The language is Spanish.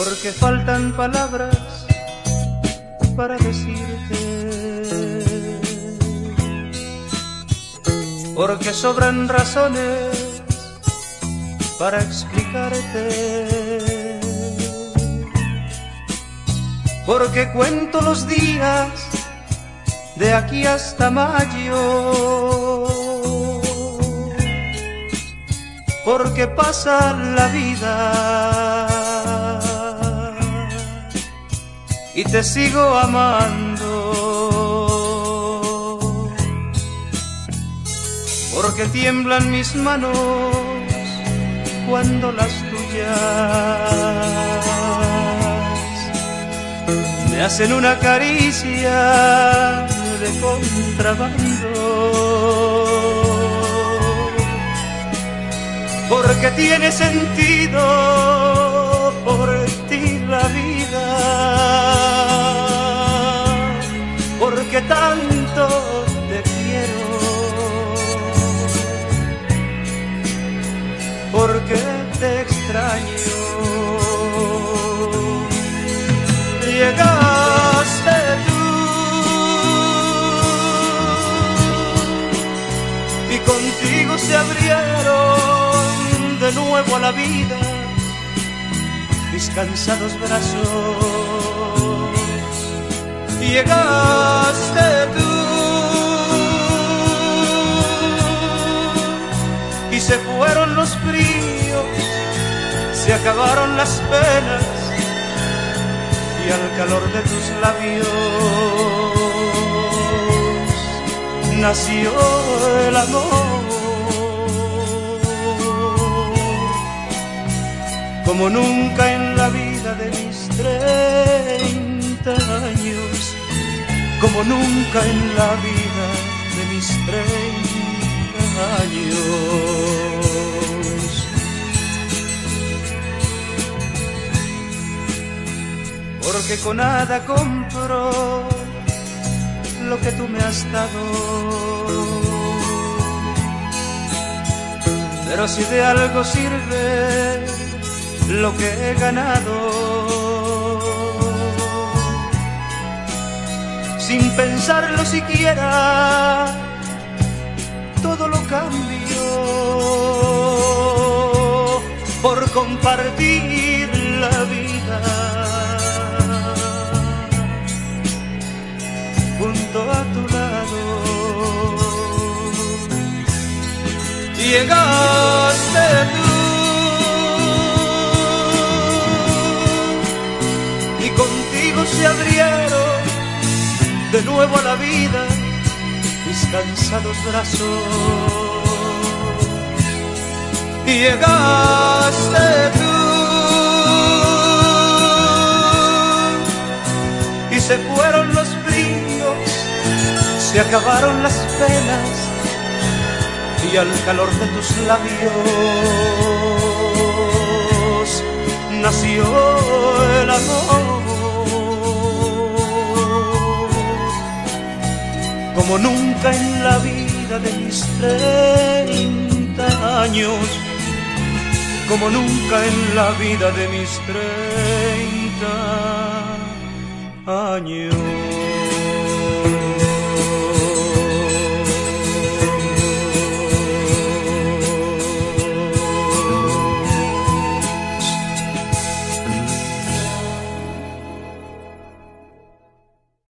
porque faltan palabras para decirte, porque sobran razones para explicarte, porque cuento los días de aquí hasta mayo, porque pasa la vida y te sigo amando, porque tiemblan mis manos cuando las tuyas me hacen una caricia de contrabando, porque tiene sentido por ti la vida, porque tanto te quiero, porque te extraño. Llegaste tú y contigo se abrieron de nuevo a la vida mis cansados brazos. Llegaste tú y se fueron los fríos, se acabaron las penas y al calor de tus labios nació el amor. Como nunca en la vida de mis 30 años, como nunca en la vida de mis 30 años. Porque con nada compro lo que tú me has dado, pero si de algo sirve lo que he ganado, sin pensarlo siquiera, todo lo cambio por compartir la vida junto a tu lado. Llegaste tú y contigo se abrieron de nuevo a la vida mis cansados brazos. Llegaste tú y se fueron los fríos, se acabaron las penas y al calor de tus labios nació el amor. Como nunca en la vida de mis 30 años, como nunca en la vida de mis 30 años.